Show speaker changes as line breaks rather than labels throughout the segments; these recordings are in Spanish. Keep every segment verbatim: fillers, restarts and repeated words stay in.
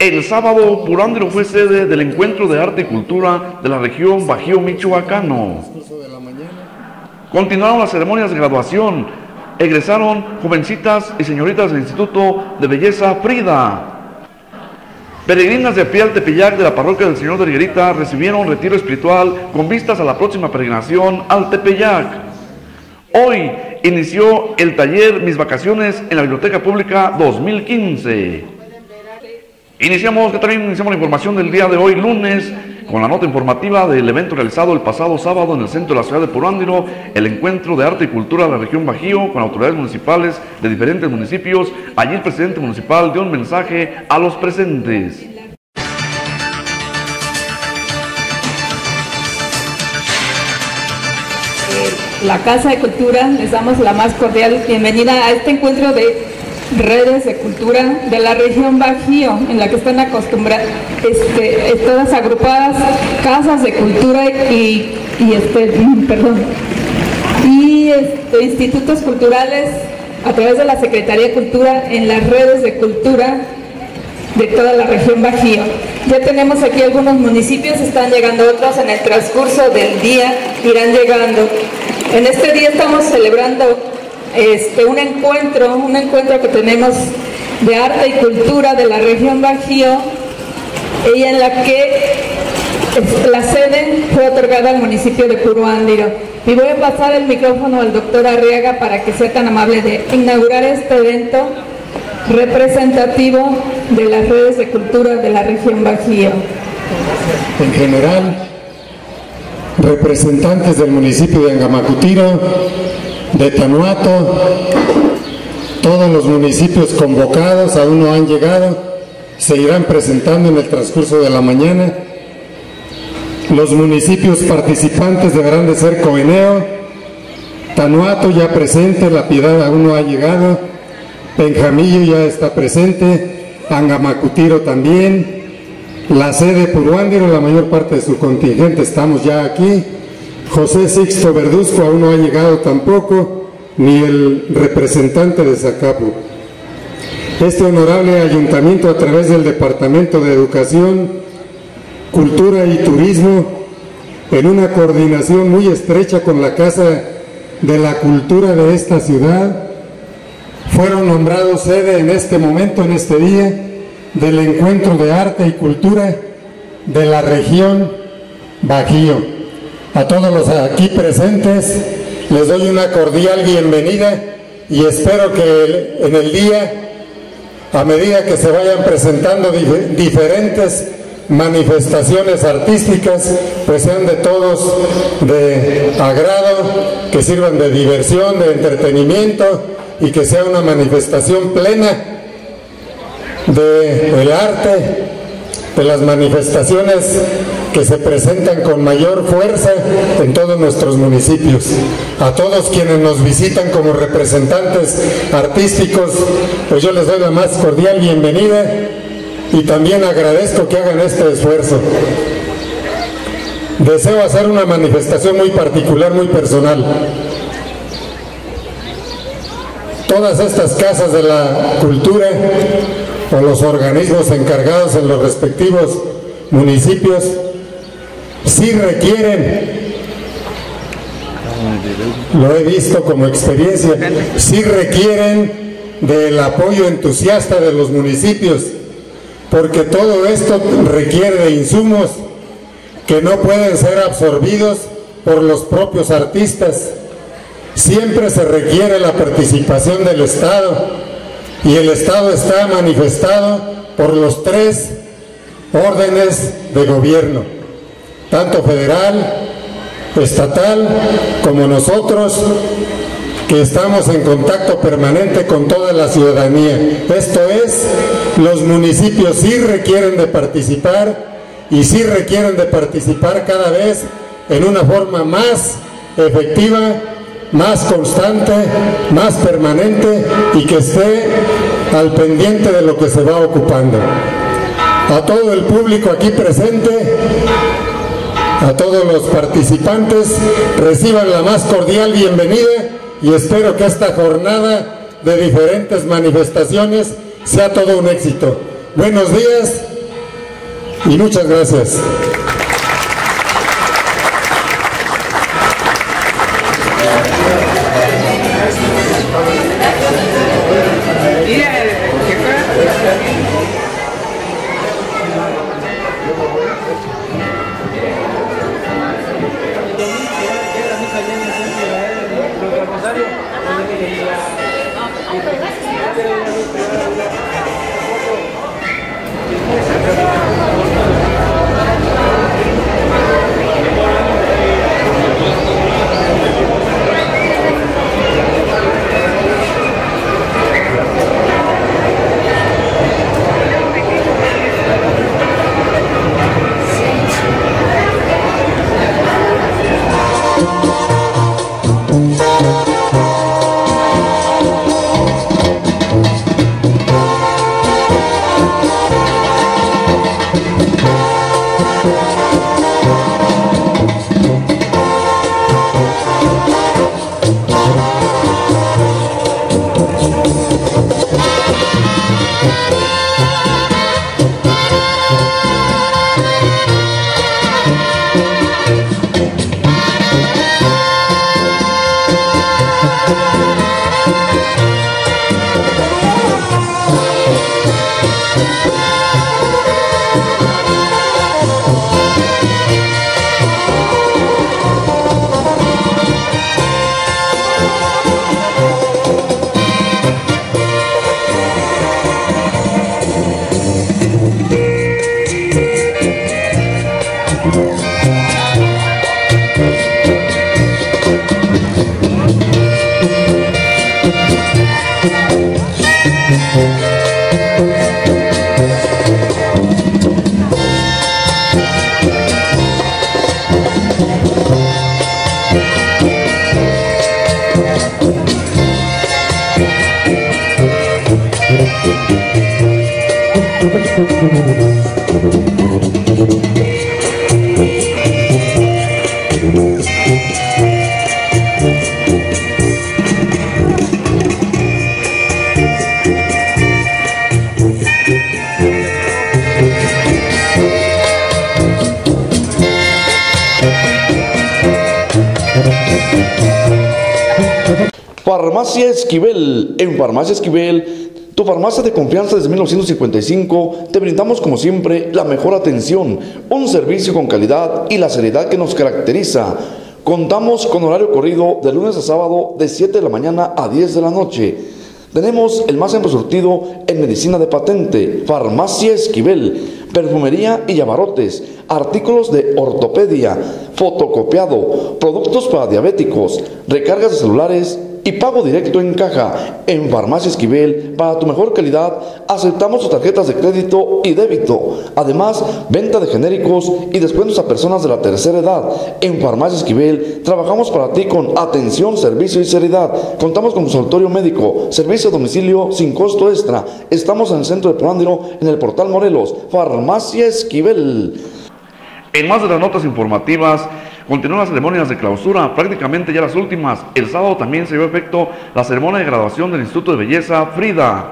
El sábado, Purándiro fue sede del Encuentro de Arte y Cultura de la región Bajío Michoacano. Continuaron las ceremonias de graduación. Egresaron jovencitas y señoritas del Instituto de Belleza Frida. Peregrinas de pie al Tepeyac de la Parroquia del Señor de Higuerita recibieron retiro espiritual con vistas a la próxima peregrinación al Tepeyac. Hoy inició el taller Mis Vacaciones en la Biblioteca Pública dos mil quince. Iniciamos, que también iniciamos la información del día de hoy, lunes, con la nota informativa del evento realizado el pasado sábado en el centro de la ciudad de Purándiro, el Encuentro de Arte y Cultura de la región Bajío, con autoridades municipales de diferentes municipios. Allí el presidente municipal dio un mensaje a los presentes.
La Casa de Cultura, les damos la más cordial bienvenida a este encuentro de redes de cultura de la región Bajío, en la que están acostumbradas, este, todas agrupadas, casas de cultura y, y este, perdón, y este, institutos culturales a través de la Secretaría de Cultura en las redes de cultura de toda la región Bajío. Ya tenemos aquí algunos municipios, están llegando otros en el transcurso del día, irán llegando. En este día estamos celebrando Este, un encuentro, un encuentro que tenemos de arte y cultura de la región Bajío, y en la que la sede fue otorgada al municipio de Purándiro. Y voy a pasar el micrófono al doctor Arriaga para que sea tan amable de inaugurar este evento representativo de las redes de cultura de la región Bajío.
En general, representantes del municipio de Angamacutiro, de Tanuato, todos los municipios convocados, aún no han llegado, se irán presentando en el transcurso de la mañana. Los municipios participantes deberán de ser Coeneo, Tanuato ya presente, La Piedad aún no ha llegado, Benjamillo ya está presente, Angamacutiro también, la sede Purándiro, la mayor parte de su contingente estamos ya aquí. José Sixto Verduzco aún no ha llegado tampoco, ni el representante de Zacapu. Este honorable ayuntamiento, a través del Departamento de Educación, Cultura y Turismo, en una coordinación muy estrecha con la Casa de la Cultura de esta ciudad, fueron nombrados sede en este momento, en este día, del Encuentro de Arte y Cultura de la región Bajío. A todos los aquí presentes les doy una cordial bienvenida y espero que en el día, a medida que se vayan presentando dif diferentes manifestaciones artísticas, pues sean de todos de agrado, que sirvan de diversión, de entretenimiento y que sea una manifestación plena del arte, de las manifestaciones que se presentan con mayor fuerza en todos nuestros municipios. A todos quienes nos visitan como representantes artísticos, pues yo les doy la más cordial bienvenida y también agradezco que hagan este esfuerzo. Deseo hacer una manifestación muy particular, muy personal. Todas estas casas de la cultura o los organismos encargados en los respectivos municipios sí requieren, lo he visto como experiencia, sí requieren del apoyo entusiasta de los municipios, porque todo esto requiere de insumos que no pueden ser absorbidos por los propios artistas. Siempre se requiere la participación del Estado, y el Estado está manifestado por los tres órdenes de gobierno, tanto federal, estatal, como nosotros, que estamos en contacto permanente con toda la ciudadanía. Esto es, los municipios sí requieren de participar, y sí requieren de participar cada vez en una forma más efectiva, más constante, más permanente, y que esté al pendiente de lo que se va ocupando. A todo el público aquí presente, a todos los participantes, reciban la más cordial bienvenida y espero que esta jornada de diferentes manifestaciones sea todo un éxito. Buenos días Y muchas gracias.
Farmacia Esquivel. En Farmacia Esquivel, tu farmacia de confianza desde mil novecientos cincuenta y cinco, te brindamos como siempre la mejor atención, un servicio con calidad y la seriedad que nos caracteriza. Contamos con horario corrido de lunes a sábado de siete de la mañana a diez de la noche. Tenemos el más amplio surtido en medicina de patente. Farmacia Esquivel, perfumería y llamarotes, artículos de ortopedia, fotocopiado, productos para diabéticos, recargas de celulares y pago directo en caja. En Farmacia Esquivel, para tu mejor calidad, aceptamos tus tarjetas de crédito y débito. Además, venta de genéricos y descuentos a personas de la tercera edad. En Farmacia Esquivel, trabajamos para ti con atención, servicio y seriedad. Contamos con consultorio médico, servicio a domicilio sin costo extra. Estamos en el centro de Porándiro, en el Portal Morelos. Farmacia Esquivel.
En más de las notas informativas, continúan las ceremonias de clausura, prácticamente ya las últimas. El sábado también se llevó a efecto la ceremonia de graduación del Instituto de Belleza Frida.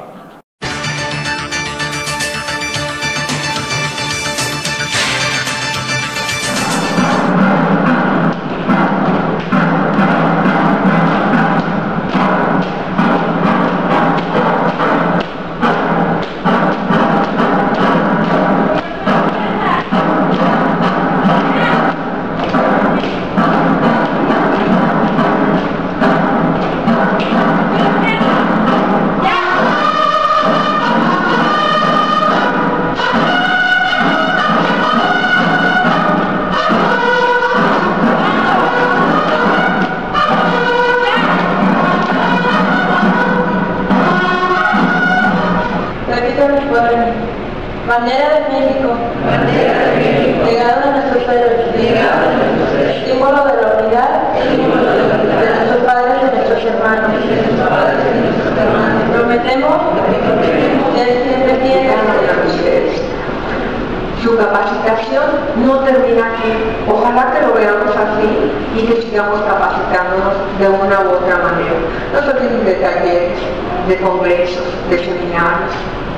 Bandera de México, bandera de México, legado de nuestros héroes, legado de nuestros héroes, símbolo de la unidad, símbolo de la unidad, de nuestros padres y de nuestros hermanos, de nuestros padres y de nuestros hermanos. Prometemos ser siempre fieles a ustedes. Su capacitación no termina aquí. Ojalá que lo veamos así y que sigamos capacitándonos de una u otra manera. No se olviden de talleres, de congresos, de seminarios.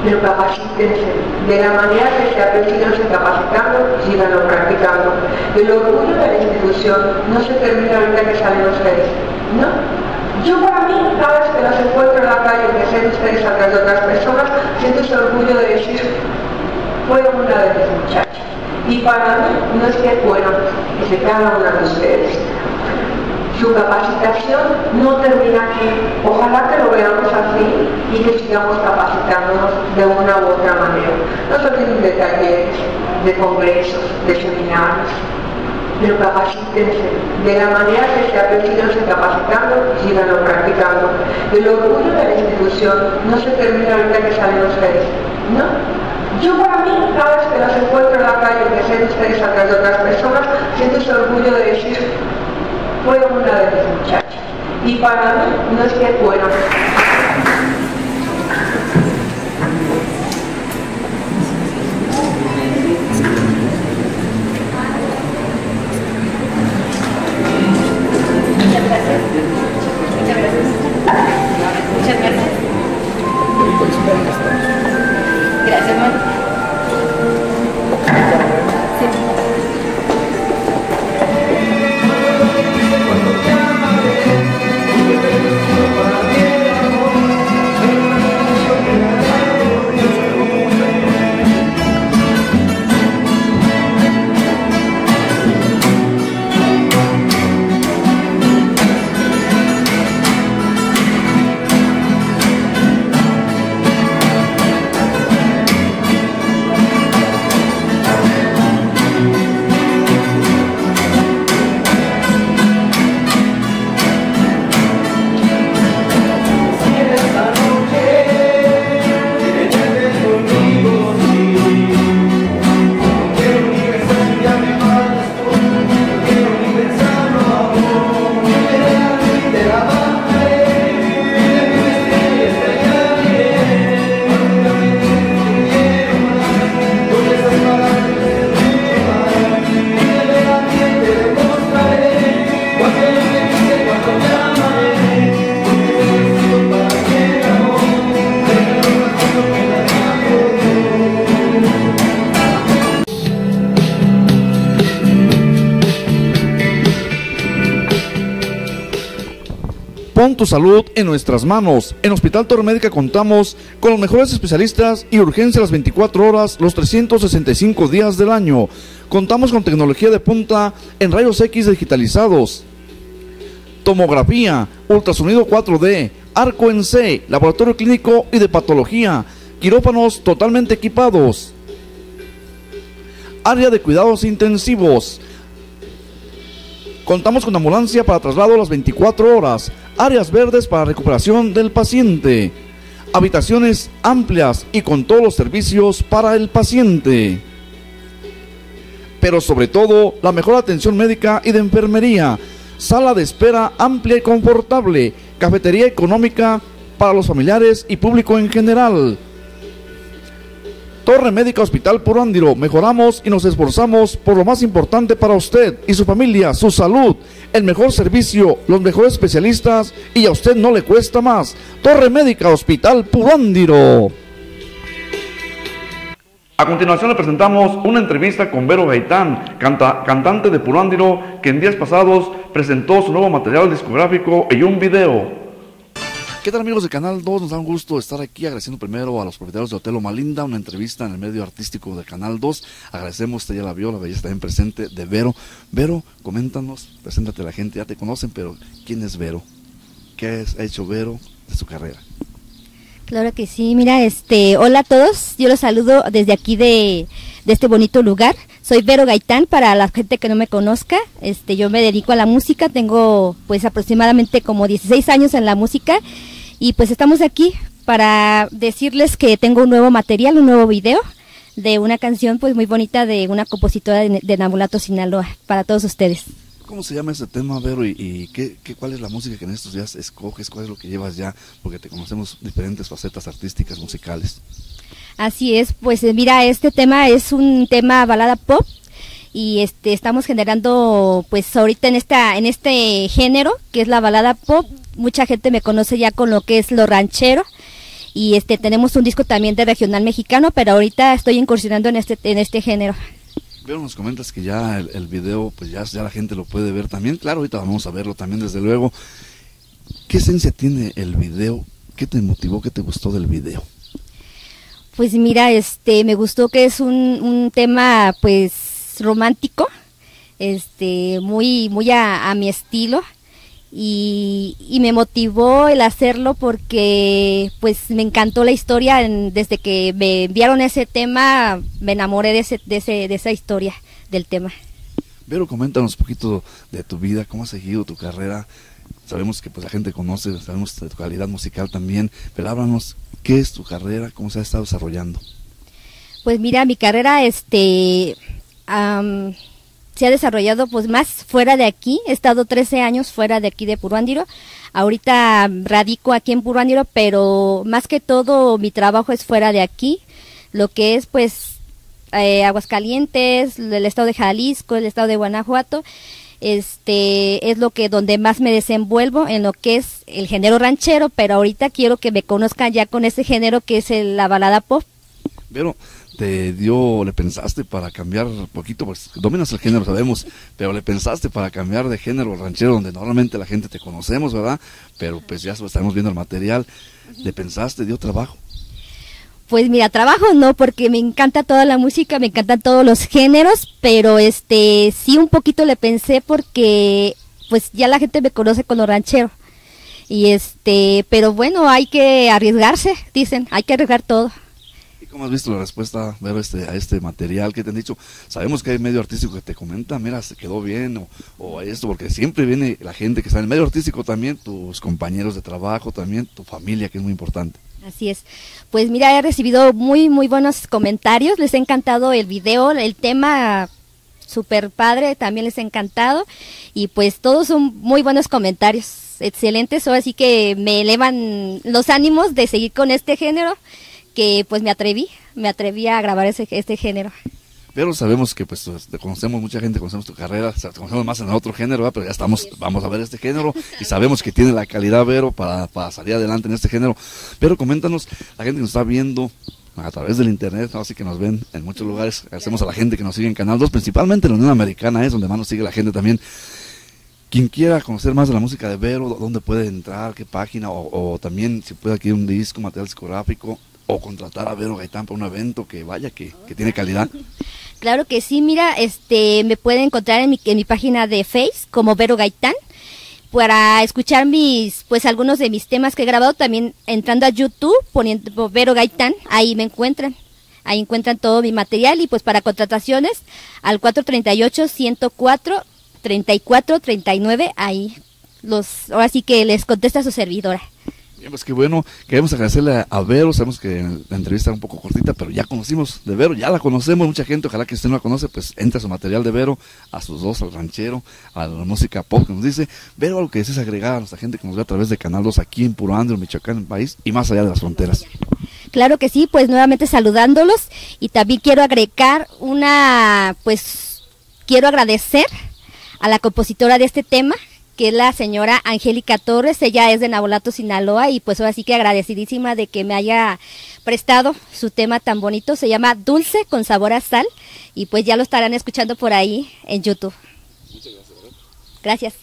pero capacítense. De la manera que se aprendido capacitando, síganlo practicando. El orgullo de la institución no se termina ahorita que salen ustedes, ¿no? Yo para mí, cada vez que los encuentro en la calle, que sean ustedes atrás de otras personas, siento ese orgullo de decir, fueron una de mis muchachas. Y para mí no es que fueron, es de cada una de ustedes. Su capacitación no termina aquí. Ojalá que lo veamos así y que sigamos capacitándonos de una u otra manera. No solo de talleres, de congresos, de seminarios, pero capacítense. De la manera que se aprendido capacitando, síganlo practicando. El orgullo de la institución no se termina ahorita que salen ustedes, ¿no? Yo para mí, cada vez que los encuentro en la calle, que sean ustedes atrás de otras personas, siento ese orgullo de decir, fueron una de mis muchachas. Y para mí no es que fueron.
Muchas gracias. Muchas gracias. Muchas gracias. Gracias, Mari. Sí.
Pon tu salud en nuestras manos. En Hospital Torre Médica contamos con los mejores especialistas y urgencias las veinticuatro horas, los trescientos sesenta y cinco días del año. Contamos con tecnología de punta en rayos X digitalizados, tomografía, ultrasonido cuatro D, arco en C, laboratorio clínico y de patología, quirófanos totalmente equipados, área de cuidados intensivos. Contamos con ambulancia para traslado a las veinticuatro horas, áreas verdes para recuperación del paciente, habitaciones amplias y con todos los servicios para el paciente. Pero sobre todo, la mejor atención médica y de enfermería, sala de espera amplia y confortable, cafetería económica para los familiares y público en general. Torre Médica Hospital Purándiro, mejoramos y nos esforzamos por lo más importante para usted y su familia, su salud, el mejor servicio, los mejores especialistas y a usted no le cuesta más. Torre Médica Hospital Purándiro.
A continuación le presentamos una entrevista con Vero Gaitán, canta, cantante de Purándiro, que en días pasados presentó su nuevo material discográfico y un video.
¿Qué tal, amigos de Canal dos? Nos da un gusto estar aquí, agradeciendo primero a los propietarios de Hotel Loma Linda, una entrevista en el medio artístico de Canal dos. Agradecemos, usted ya la vio, la belleza también presente de Vero. Vero, coméntanos, preséntate a la gente, ya te conocen, pero ¿quién es Vero? ¿Qué ha hecho Vero de su carrera?
Claro que sí, mira, este, hola a todos, yo los saludo desde aquí de, de este bonito lugar. Soy Vero Gaitán, para la gente que no me conozca. Este, yo me dedico a la música, tengo pues aproximadamente como dieciséis años en la música. Y pues estamos aquí para decirles que tengo un nuevo material, un nuevo video de una canción pues muy bonita de una compositora de, de Nabolato, Sinaloa, para todos ustedes.
¿Cómo se llama ese tema, Vero? ¿Y, y qué, qué, cuál es la música que en estos días escoges? ¿Cuál es lo que llevas ya? Porque te conocemos diferentes facetas artísticas, musicales.
Así es, pues mira, este tema es un tema balada pop. Y este estamos generando pues ahorita en esta en este género que es la balada pop. Mucha gente me conoce ya con lo que es lo ranchero y este tenemos un disco también de regional mexicano, pero ahorita estoy incursionando en este en este género.
Pero nos comentas que ya el, el video, pues ya, ya la gente lo puede ver también. Claro, ahorita vamos a verlo también, desde luego. ¿Qué esencia tiene el video? ¿Qué te motivó, qué te gustó del video?
Pues mira, este, me gustó que es un, un tema, pues, romántico, este, muy, muy a, a mi estilo. Y, y me motivó el hacerlo porque pues me encantó la historia. En, desde que me enviaron ese tema me enamoré de ese, de ese de esa historia del tema.
Vero, coméntanos un poquito de tu vida, cómo has seguido tu carrera. Sabemos que pues la gente conoce, sabemos de tu calidad musical también, pero háblanos, ¿qué es tu carrera? ¿Cómo se ha estado desarrollando?
Pues mira, mi carrera este um, se ha desarrollado pues más fuera de aquí. He estado trece años fuera de aquí de Puruándiro. Ahorita radico aquí en Puruándiro, pero más que todo mi trabajo es fuera de aquí. Lo que es pues eh, Aguascalientes, el estado de Jalisco, el estado de Guanajuato, este es lo que donde más me desenvuelvo en lo que es el género ranchero, pero ahorita quiero que me conozcan ya con ese género que es el, la balada pop.
Pero te dio, le pensaste para cambiar un poquito, pues dominas el género, sabemos, pero le pensaste para cambiar de género ranchero, donde normalmente la gente te conocemos, ¿verdad? Pero pues ya estamos viendo el material. ¿Le pensaste, dio trabajo?
Pues mira, trabajo no, porque me encanta toda la música, me encantan todos los géneros, pero este sí un poquito le pensé porque pues ya la gente me conoce con lo ranchero. Y este, pero bueno, hay que arriesgarse, dicen, hay que arriesgar todo.
¿Cómo has visto la respuesta, Vero, este, a este material que te han dicho? Sabemos que hay medio artístico que te comenta, mira, se quedó bien, o, o esto, porque siempre viene la gente que está en el medio artístico también, tus compañeros de trabajo también, tu familia, que es muy importante.
Así es. Pues mira, he recibido muy, muy buenos comentarios, les ha encantado el video, el tema súper padre, también les ha encantado, y pues todos son muy buenos comentarios, excelentes, así que me elevan los ánimos de seguir con este género, que pues me atreví, me atreví a grabar ese, este género.
Pero sabemos que pues te conocemos, mucha gente conocemos tu carrera, te conocemos más en otro género, ¿verdad? Pero ya estamos, vamos a ver este género y sabemos que tiene la calidad, Vero, para, para salir adelante en este género. Pero coméntanos, la gente que nos está viendo a través del internet, así que nos ven en muchos lugares, agradecemos a la gente que nos sigue en Canal dos, principalmente en la Unión Americana, es donde más nos sigue la gente también. Quien quiera conocer más de la música de Vero, ¿dónde puede entrar? ¿Qué página? O, o también si puede adquirir un disco, material discográfico, o contratar a Vero Gaitán para un evento que vaya, que, que tiene calidad.
Claro que sí, mira, este me pueden encontrar en mi, en mi página de Face como Vero Gaitán, para escuchar mis, pues algunos de mis temas que he grabado, también entrando a YouTube, poniendo Vero Gaitán, ahí me encuentran, ahí encuentran todo mi material, y pues para contrataciones al cuatro treinta y ocho, ciento cuatro, treinta y cuatro, treinta y nueve, ahí los, ahora sí que les contesta su servidora.
Bien, pues qué bueno, queremos agradecerle a Vero, sabemos que la entrevista era un poco cortita, pero ya conocimos de Vero, ya la conocemos, mucha gente, ojalá que usted no la conoce, pues entra a su material de Vero, a sus dos, al ranchero, a la música pop que nos dice. Vero, algo que desees agregar a nuestra gente que nos ve a través de Canal dos aquí en Puruándiro, Michoacán, el país, y más allá de las fronteras.
Claro que sí, pues nuevamente saludándolos, y también quiero agregar una, pues quiero agradecer a la compositora de este tema, que es la señora Angélica Torres. Ella es de Navolato, Sinaloa, y pues ahora sí que agradecidísima de que me haya prestado su tema tan bonito. Se llama Dulce con sabor a sal, y pues ya lo estarán escuchando por ahí en YouTube. Muchas gracias. Gracias.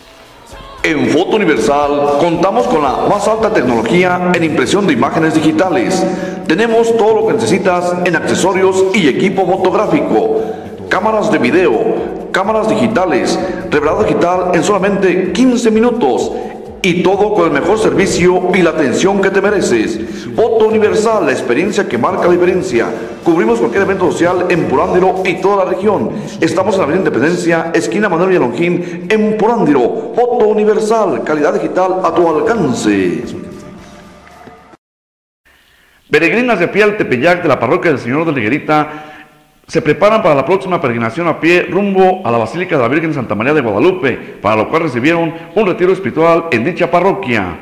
En Foto Universal contamos con la más alta tecnología en impresión de imágenes digitales. Tenemos todo lo que necesitas en accesorios y equipo fotográfico, cámaras de video, cámaras digitales, revelado digital en solamente quince minutos, y todo con el mejor servicio y la atención que te mereces. Foto Universal, la experiencia que marca la diferencia. Cubrimos cualquier evento social en Puruándiro y toda la región. Estamos en la Avenida Independencia, esquina Manuel Villalongín, en Puruándiro. Foto Universal, calidad digital a tu alcance. Peregrinas de pie al Tepeyac de la parroquia del Señor de la Higuerita se preparan para la próxima peregrinación a pie rumbo a la Basílica de la Virgen de Santa María de Guadalupe, para lo cual recibieron un retiro espiritual en dicha parroquia.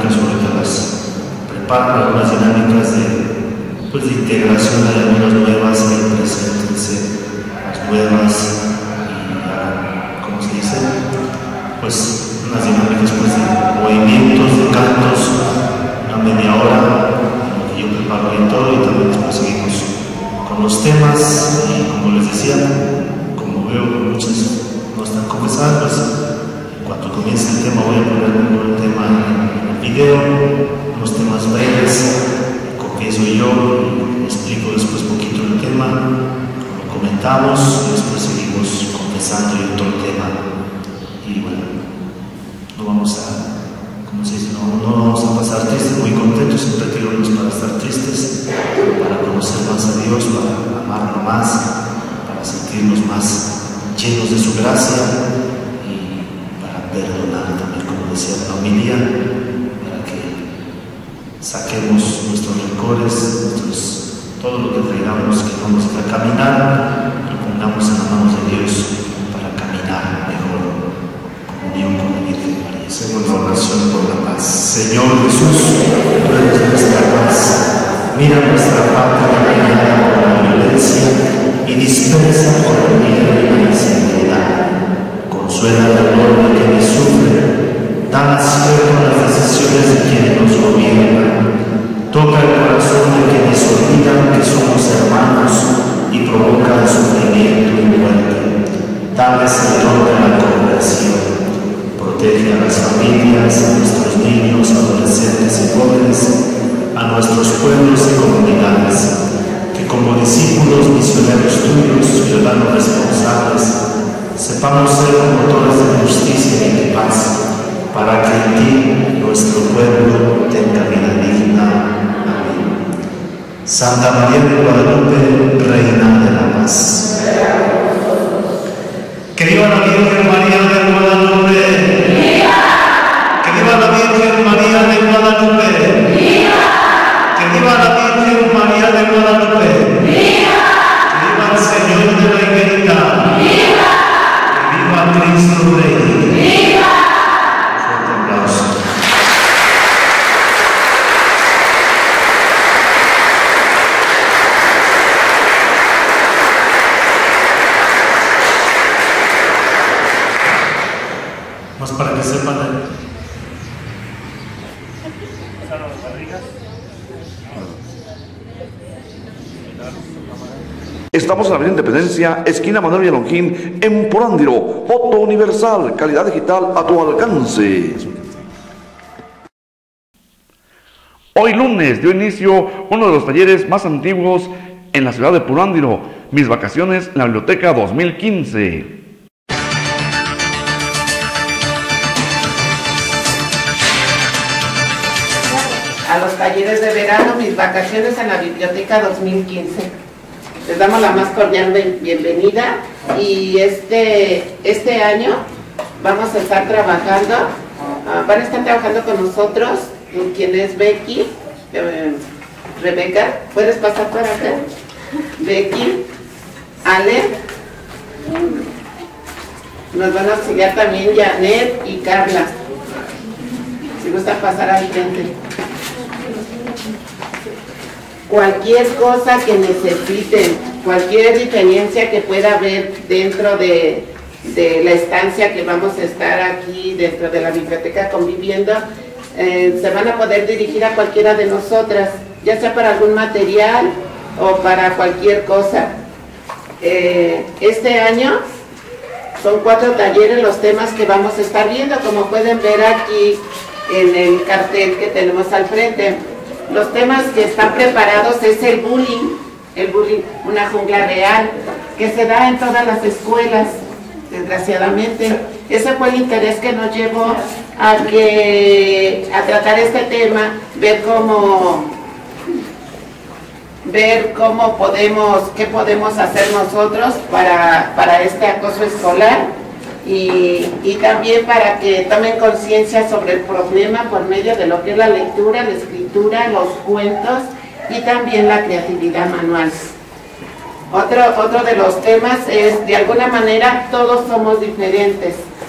dinámicas ahorita las preparan, algunas dinámicas de, pues, de integración de algunas nuevas que preséntense, las nuevas y, ¿cómo se dice? Pues unas dinámicas pues, de movimientos, de cantos, una media hora, lo que yo preparo y todo, y también después seguimos con los temas, y como les decía, como veo que muchos no están confesados, pues en cuanto comience el tema voy a poner un tema en el video, unos temas breves, confieso yo, y explico después poquito el tema, lo comentamos, y después seguimos confesando y todo el tema, y bueno, no vamos a, ¿cómo se dice? No, no vamos a pasar tristes, muy contentos, siempre que no es para estar tristes, para conocer más a Dios, para amarlo más, para sentirnos más llenos de su gracia y para perdonar también, como decía la homilía, para que saquemos nuestros rencores, nuestros, todo lo que traigamos, que vamos a caminar, lo pongamos en las manos de Dios para caminar mejor, comunión con la Virgen María. Segunda oración por la paz. Señor Jesús, tú eres nuestra paz. Mira nuestra patria dañada por la violencia y dispersa por el miedo y la inseguridad. Consuela el dolor de quienes sufren, da acierto a las decisiones de quienes nos gobiernan. Toca el corazón de quienes olvidan que somos hermanos y provocan sufrimiento y muerte. Dales el don de la conversión. Protege a las familias, a nuestros niños, adolescentes y jóvenes, a nuestros pueblos y comunidades, que como discípulos misioneros tuyos, ciudadanos responsables, sepamos ser promotores de justicia y de paz, para que en ti nuestro pueblo tenga vida digna. Amén. Santa María de Guadalupe, Reina de la Paz. Que viva la Virgen María de Guadalupe. Que viva la Virgen María de Guadalupe. Que viva la Virgen María de Guadalupe. Que viva el Señor de la Higuerita. Que viva Cristo Rey. ¡Viva! Un fuerte aplauso. Más para que sepan.
Estamos en la Avenida Independencia, esquina Manuel Villalongín, en Purándiro. Foto universal, calidad digital a tu alcance. Hoy lunes dio inicio uno de los talleres más antiguos en la ciudad de Purándiro, Mis Vacaciones en la Biblioteca dos mil quince.
A los talleres de verano, Mis Vacaciones en la Biblioteca dos mil quince. Les damos la más cordial bienvenida y este, este año vamos a estar trabajando, uh, van a estar trabajando con nosotros, quien es Becky, eh, Rebeca, ¿puedes pasar para acá? Becky, Ale, nos van a auxiliar también Janet y Carla, si gusta pasar al frente. Cualquier cosa que necesiten, cualquier diferencia que pueda haber dentro de, de la estancia que vamos a estar aquí dentro de la biblioteca conviviendo, eh, se van a poder dirigir a cualquiera de nosotras, ya sea para algún material o para cualquier cosa. Eh, este año son cuatro talleres los temas que vamos a estar viendo, como pueden ver aquí en el cartel que tenemos al frente. Los temas que están preparados es el bullying, el bullying, una jungla real, que se da en todas las escuelas, desgraciadamente. Ese fue el interés que nos llevó a, que, a tratar este tema, ver cómo, ver cómo podemos, qué podemos hacer nosotros para, para este acoso escolar. Y, y también para que tomen conciencia sobre el problema por medio de lo que es la lectura, la escritura, los cuentos y también la creatividad manual. Otro, otro de los temas es, de alguna manera, todos somos diferentes,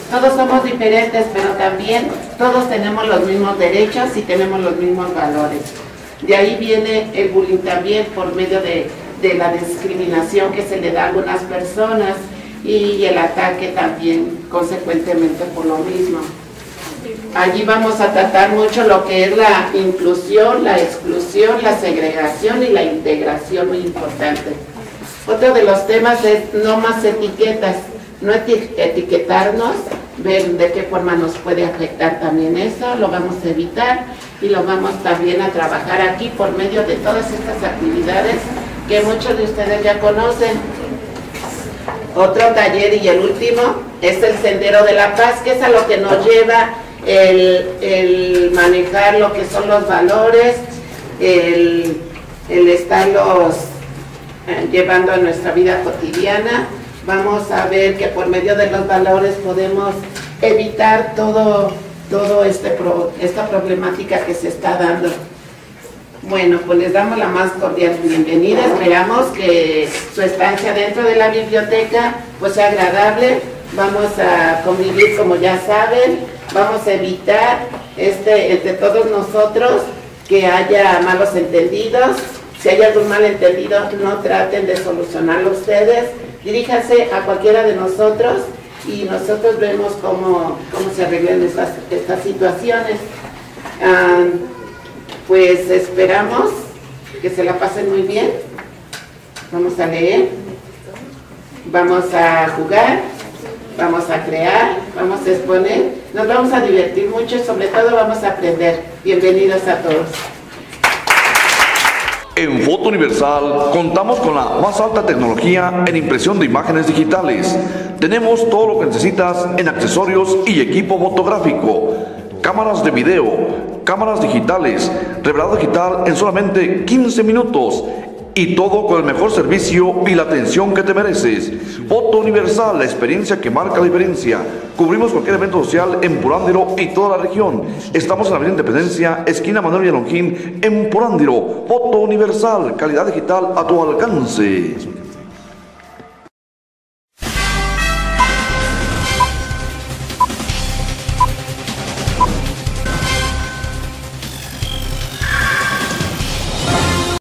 Todos somos diferentes, pero también todos tenemos los mismos derechos y tenemos los mismos valores. De ahí viene el bullying también por medio de, de la discriminación que se le da a algunas personas y el ataque también consecuentemente por lo mismo. Allí vamos a tratar mucho lo que es la inclusión, la exclusión, la segregación y la integración, muy importante. Otro de los temas es no más etiquetas, no eti- etiquetarnos, ver de qué forma nos puede afectar también eso, lo vamos a evitar y lo vamos también a trabajar aquí por medio de todas estas actividades que muchos de ustedes ya conocen. Otro taller y el último es el Sendero de la Paz, que es a lo que nos lleva el, el manejar lo que son los valores, el, el estarlos eh, llevando a nuestra vida cotidiana. Vamos a ver que por medio de los valores podemos evitar todo, todo este pro, esta problemática que se está dando. Bueno, pues les damos la más cordial bienvenida. Esperamos que su estancia dentro de la biblioteca pues sea agradable. Vamos a convivir como ya saben. Vamos a evitar este, entre todos nosotros que haya malos entendidos. Si hay algún malentendido, no traten de solucionarlo ustedes. Diríjanse a cualquiera de nosotros y nosotros vemos cómo, cómo se arreglan estas, estas situaciones. Ah, pues esperamos que se la pasen muy bien. Vamos a leer, vamos a jugar, vamos a crear, vamos a exponer, nos vamos a divertir mucho y sobre todo vamos a aprender. Bienvenidos a todos.
En Foto Universal contamos con la más alta tecnología en impresión de imágenes digitales. Tenemos todo lo que necesitas en accesorios y equipo fotográfico, cámaras de video, cámaras digitales, revelado digital en solamente quince minutos. Y todo con el mejor servicio y la atención que te mereces. Foto Universal, la experiencia que marca la diferencia. Cubrimos cualquier evento social en Purándiro y toda la región. Estamos en la Avenida Independencia, esquina Manuel Villalongín, en Purándiro. Foto Universal, calidad digital a tu alcance.